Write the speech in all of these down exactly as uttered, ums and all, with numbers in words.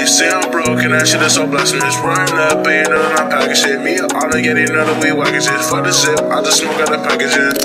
you say I'm broke and that shit is so blasphemous. Run up, but you know that I'm packaging shit. Me, I don't get another weed wagon shit. Fuck the zip, I just smoke out the packaging.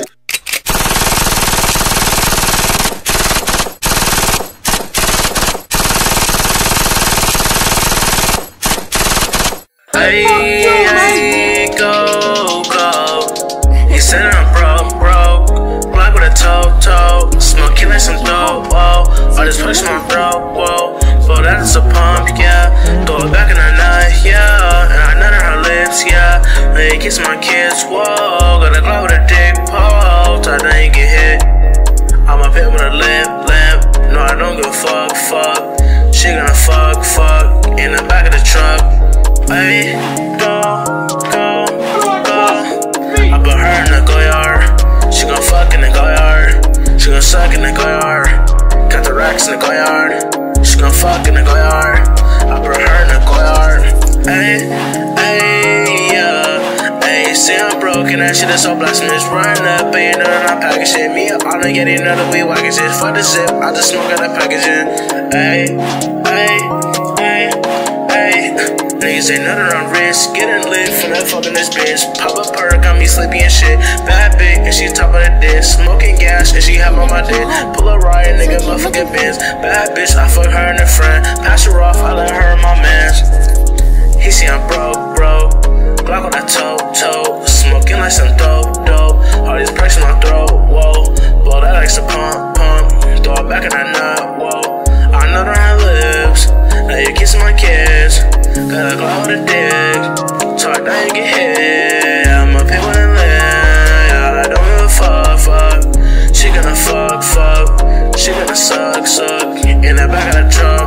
Hey, hey, go, go. He said I'm broke, broke. Black with a toe, toe. Smoking like some dope, whoa. All this push my throat, whoa. But that is a pump, yeah. Throw it back in the night, yeah. And I nut in her lips, yeah. Hey, kiss my kids, whoa. Got a glow with a dick pole. Tight then you get hit. I'm up here with a limp, limp. No, I don't give a fuck, fuck. She gonna fuck, fuck. In the back of the truck. Hey, go, go, go. I put her in the go yard. She gon' fuck in the go yard. She gon' suck in the go yard. Got the racks in the go yard. She gon' fuck in the go yard. I put her in the go yard. Hey, hey, yeah. Hey, see I'm broke and that shit is so blasphemous. Run up, but you know that I'm packaging shit. Me, I don't get another weed wagon shit. Fuck the zip, I just smoke out the packaging. Hey, hey, hey, hey. Niggas ain't nothing on wrist, getting lit from that fucking this bitch. Pop a perk, got me sleepy and shit. Bad bitch, and she top of the dish. Smoking gas, and she have on my dick. Pull a riot, nigga, motherfucking Benz. Bad bitch, I fuck her and her friend. Pass her off, I let her in my mans. He see I'm broke, broke. Glock on that toe, toe. Smoking like some dope, dope. All these perks in my throat, whoa. Blow that like some pump, pump. Throw it back in that nut, whoa. I know that her lips. Now you kissing my kids. Got a glow with a dick. Talk now you get hit. I'm up here with a limb. Yeah, I don't give a fuck, fuck. She gonna fuck, fuck. She gonna suck, suck. In the back of the truck.